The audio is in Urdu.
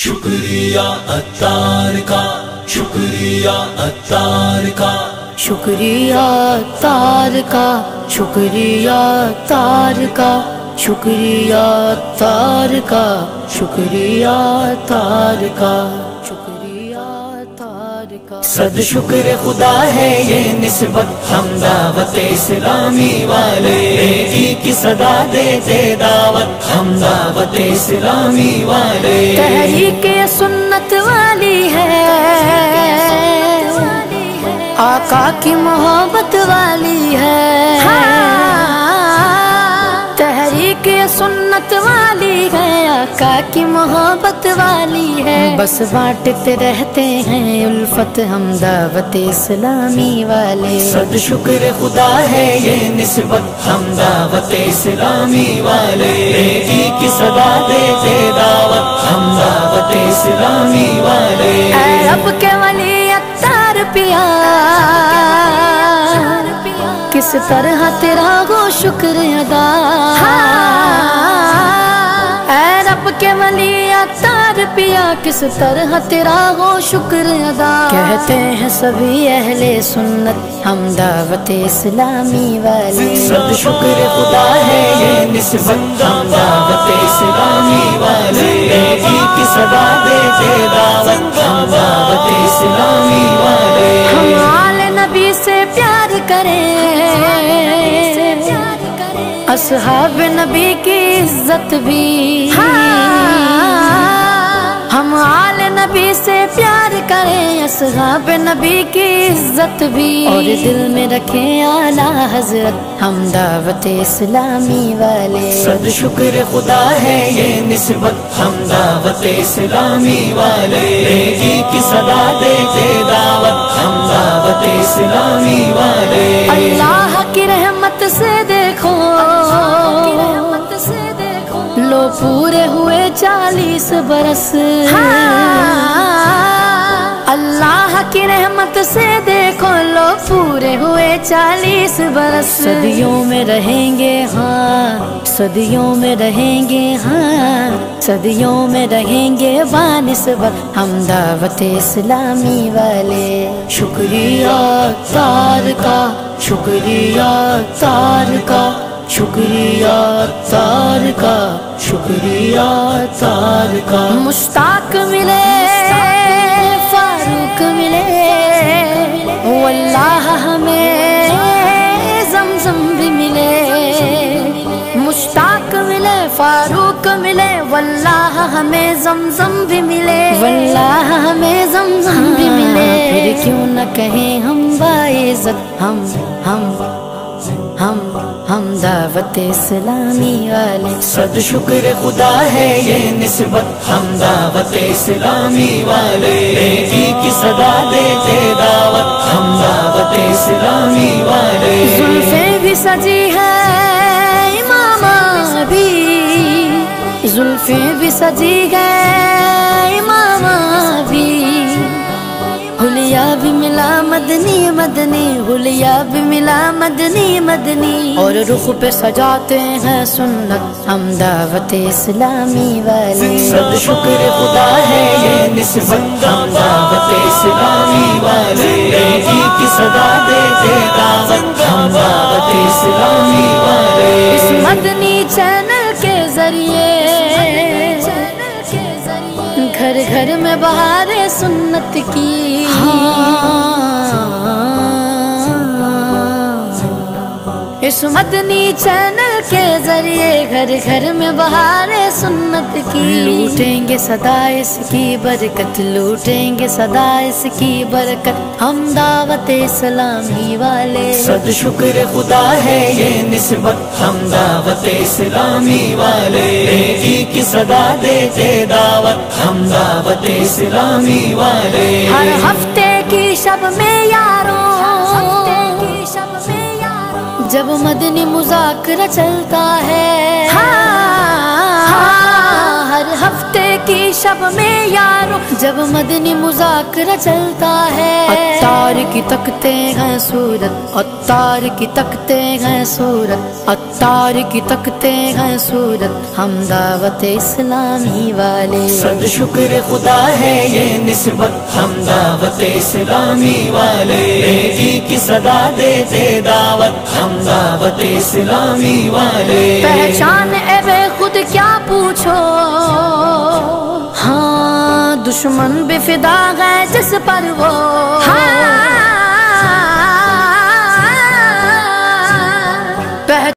شکریہ عطار کا، شکریہ عطار کا، شکریہ عطار کا، شکریہ عطار کا، شکریہ عطار کا، شکریہ عطار کا، شکریہ عطار کا۔ صد شکر خدا ہے یہ نسبت ہم دعوت اسلامی والے، کی صدا دیتے دعوت ہم دعوت اسلامی والے۔ تحریک سنت والی ہے، آقا کی محبت والی ہے، تحریک سنت والی ہے، آقا کی محبت والی ہے۔ بس بانٹتے رہتے ہیں الفت ہم دعوت اسلامی والے۔ صد شکر خدا ہے یہ نسبت ہم دعوت اسلامی والے، کی صدا دیتے دعوت ہم دعوت اسلامی والے۔ اے رب کے ولی عطار پیا، کس طرح تیرا گو شکر ادا، اے رب کے ولی عطار پیا، کس طرح تیرا گو شکر ادا۔ کہتے ہیں سبھی اہل سنت ہم دعوت اسلامی والے۔ صد شکر خدا ہے یہ نسبت ہم دعوت اسلامی والے، کی صدا دیتے دعوت ہم دعوت اسلامی والے۔ ہم آل نبی سے پیار کریں، اصحاب نبی کی عزت بھی، ہم آل نبی سے پیار کریں، اصحاب نبی کی عزت بھی، اور دل میں رکھیں اعلیٰ حضرت ہم دعوت اسلامی والے۔ صد شکر خدا ہے یہ نسبت ہم دعوت اسلامی والے، کی صدا دیتے دعوت ہم دعوت اسلامی والے۔ اللہ کی رحمت سے دیکھو، لو پورے ہوئے 40 برس، اللہ کی رحمت سے دیکھو، لو پورے ہوئے 40 برس۔ صدیوں میں رہیں گے ہاں، صدیوں میں رہیں گے ہاں، صدیوں میں رہیں گے بانسبت ہم دعوت اسلامی والے۔ شکریہ عطار کا، شکریہ عطار کا، شکریہ عطار کا، شکریہ عطار کا۔ مشتاق ملے، فاروق ملے، واللہ ہمیں زمزم بھی ملے۔ مشتاق ملے، فاروق ملے، واللہ ہمیں زمزم بھی ملے، واللہ ہمیں زمزم بھی ملے۔ پھر کیوں نہ کہیں ہم باعزت ہم دعوت اسلامی والے۔ صد شکر خدا ہے یہ نسبت ہم دعوت اسلامی والے، کی صدا دیتے دعوت ہم دعوت اسلامی والے۔ زلفیں بھی سجی ہے امامہ بھی، زلفیں بھی سجی ہے امامہ بھی، حلیہ بھی ملا مدنی مدنی، حلیہ بھی ملا مدنی مدنی، اور رخ پہ سجاتے ہیں سنت ہم دعوت اسلامی والے۔ صد شکر خدا ہے یہ نسبت ہم دعوت اسلامی والے، کی صدا دیتے دعوت ہم دعوت اسلامی والے۔ اس مدنی چینل کے ذریعے گھر گھر میں بہار سنت کی، اس مدنی چینل کے ذریعے گھر گھر میں بہار سنت کی۔ لوٹیں گے صدا اس کی برکت، لوٹیں گے صدا اس کی برکت ہم دعوت اسلامی والے۔ صد شکر خدا ہے یہ نسبت ہم دعوت اسلامی والے، کی صدا دیتے دعوت ہم دعوت اسلامی والے۔ ہر ہفتے کی شب میں یاروں، جب مدنی مذاکرہ چلتا ہے، ہر ہفتے کی شب میں یارو جب مدنی مذاکرہ چلتا ہے، عطار کی تکتے ہیں صورت، عطار کی تکتے ہیں صورت، عطار کی تکتے ہیں صورت، ہم دعوت اسلامی والے۔ صد شکر خدا ہے یہ نسبت ہم دعوت اسلامی والے، نیکی کی صدا دیتے دعوت ہم دعوت اسلامی والے۔ پہچان اے بے خود کیا پوچھو، ہاں دشمن بھی فدا ہے جس پر وہ